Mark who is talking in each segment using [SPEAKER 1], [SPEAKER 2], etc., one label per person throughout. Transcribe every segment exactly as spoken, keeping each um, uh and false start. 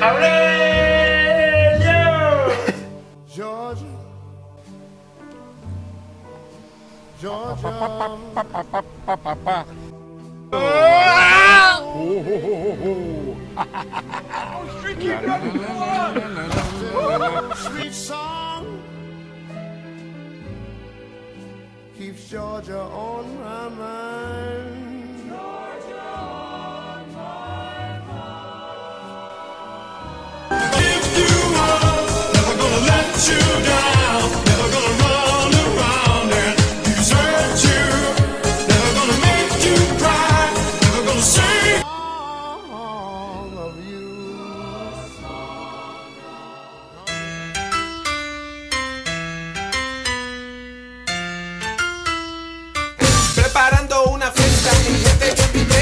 [SPEAKER 1] ¡Aurelio!
[SPEAKER 2] Georgia, Georgia. Sweet song keeps Georgia on my mind. Georgia on my mind. Give you up, never gonna let you down, never gonna run around and desert you, never gonna make you cry, never gonna sing all of you.
[SPEAKER 3] Preparando una fiesta, mi gente que invité.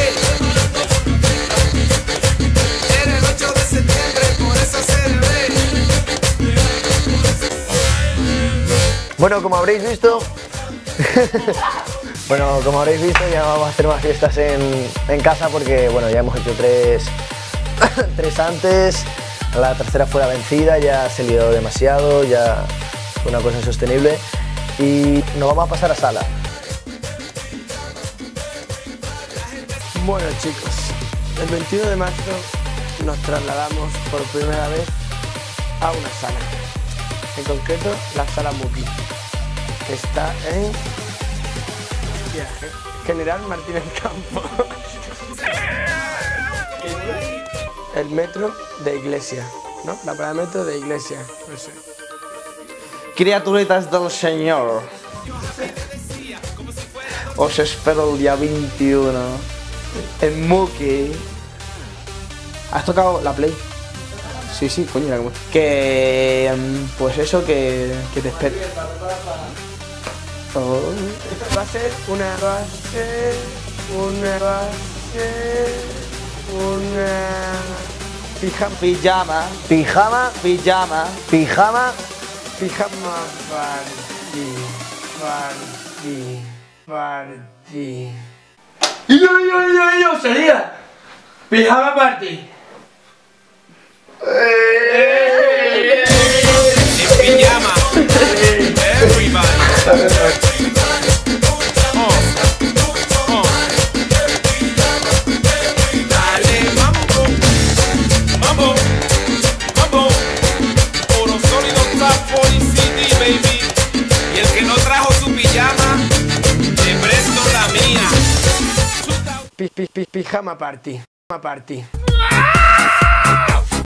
[SPEAKER 3] Era el ocho de septiembre, por eso celebré.
[SPEAKER 4] Bueno, como habréis visto, bueno, como habréis visto, ya vamos a hacer más fiestas en, en casa porque, bueno, ya hemos hecho tres, tres antes, la tercera fue la vencida, ya se lió demasiado, ya fue una cosa insostenible y nos vamos a pasar a sala.
[SPEAKER 5] Bueno chicos, el veintiuno de marzo nos trasladamos por primera vez a una sala, en concreto la sala Muki, que está en General Martínez Campo, el metro de Iglesia, ¿no? La parada de metro de Iglesia, no sé.
[SPEAKER 6] Criaturitas del Señor, os espero el día veintiuno en Muki. ¿Has tocado la Play?
[SPEAKER 5] Sí, sí, coño, era como...
[SPEAKER 6] Que... pues eso, que, que te espero. Oh.
[SPEAKER 5] Va a ser una... va a ser una... va a ser una...
[SPEAKER 6] Pijama. Pijama.
[SPEAKER 4] Pijama,
[SPEAKER 6] Pijama.
[SPEAKER 4] pijama,
[SPEAKER 5] Pijama party, party, party.
[SPEAKER 1] ¡Yo, yo, yo, yo! ¡Salida! ¡Pijama party!
[SPEAKER 3] En pijama. Everybody. Oh, oh. Dale mambo, mambo, mambo. Oro sólido Trap cuarenta City, baby. Y el que no trajo su pijama, le presto la mía.
[SPEAKER 5] Pi, pi, pi, pijama party, pijama party.